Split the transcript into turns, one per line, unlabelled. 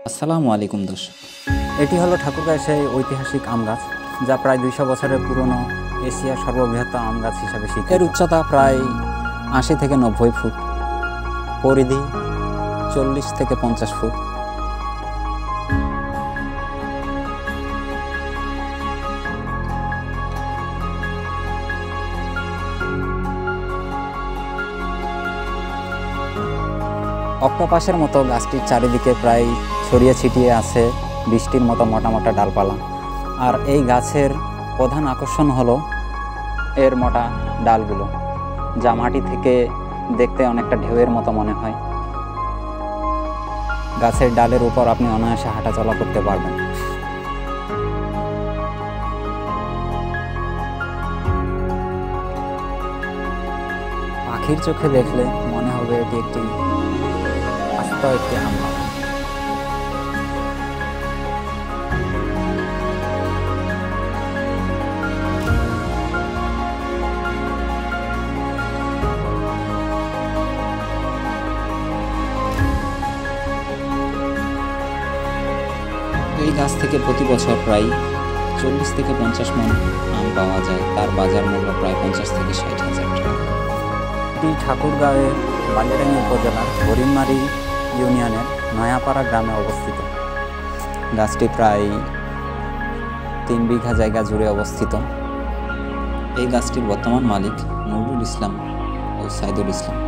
আসসালামু আলাইকুম দর্শক, এটি হলো ঠাকুরগাঁও সেই ঐতিহাসিক আম গাছ, যা প্রায় 200 বছরের পুরনো এশিয়ার সর্ববৃহৎ আম গাছ হিসাবে স্বীকৃত। এর উচ্চতা প্রায় 80 থেকে 90 ফুট, পরিধি 40 থেকে 50 ফুট। অক্টোপাসের মতো গাছটির চারিদিকে প্রায় ছড়িয়ে ছিটিয়ে আছে বৃষ্টির মতো মোটা মোটা ডালপালা। আর এই গাছের প্রধান আকর্ষণ হলো এর মোটা ডালগুলো, যা মাটি থেকে দেখতে অনেকটা ঢেউয়ের মতো মনে হয়। গাছের ডালের উপর আপনি অনায়াসে হাঁটা চলা করতে পারবেন। পাখির চোখে দেখলে মনে হবে এটি একটি আস্ত একটি আম বাগান। এই গাছ থেকে প্রতি বছর প্রায় 40 থেকে 50 মণ আম পাওয়া যায়। তার বাজার মূল্য প্রায় 50 থেকে 60 হাজার টাকা। এটি ঠাকুরগাঁওয়ের বালিয়াডাঙ্গি উপজেলার হরিণমারি ইউনিয়নের নয়াপাড়া গ্রামে অবস্থিত। গাছটি প্রায় 3 বিঘা জায়গা জুড়ে অবস্থিত। এই গাছটির বর্তমান মালিক নুরুল ইসলাম ও সাইদুল ইসলাম।